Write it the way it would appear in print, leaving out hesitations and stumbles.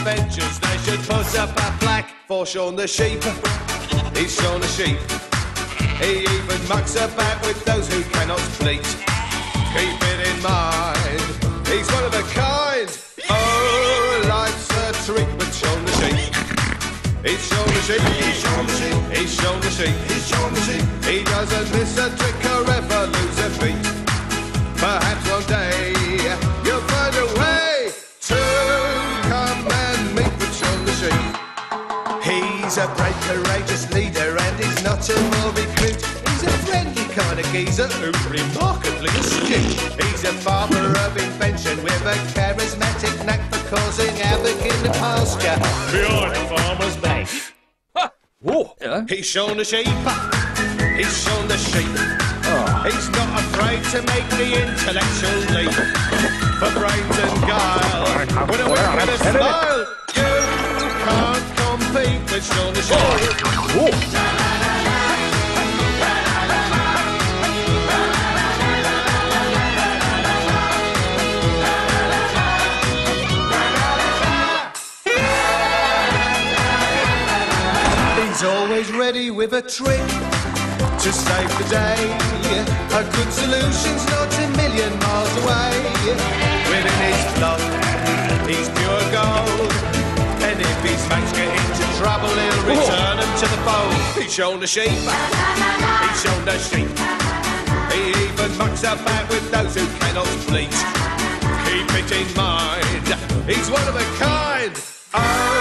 adventures, they should put up a plaque for Shaun the Sheep. He's Shaun the Sheep. He even mucks about with those who cannot bleat. Keep it in mind, he's one of a kind. Oh, life's a treat with Shaun the Sheep. He's Shaun the Sheep. He's Shaun the Sheep. He's Shaun the Sheep. He's Shaun the Sheep. He doesn't miss a trick or ever lose a beat. Perhaps one day you'll find a way to come and meet with Shaun the Sheep. He's a brave, courageous leader, and he's not a more recruit. He's a friendly kind of geezer who's remarkably astute. He's a father of invention with a charismatic knack for causing havoc in the pasture behind the farmer's back. Whoa! Yeah. He's Shaun the Sheep. He's Shaun the Sheep. Oh. He's not afraid to make the intellectual leap. For brains and guile, with a wink and a smile, you can't compete with Shaun the Sheep. Oh. He's always ready with a trick to save the day. A good solution's not a million miles away. Within his flock, he's pure gold. And if his mates get into trouble, he'll return them to the fold. He's Shaun the Sheep. He's Shaun the Sheep. He even mucks about with those who cannot bleat. Keep it in mind, he's one of a kind. Oh,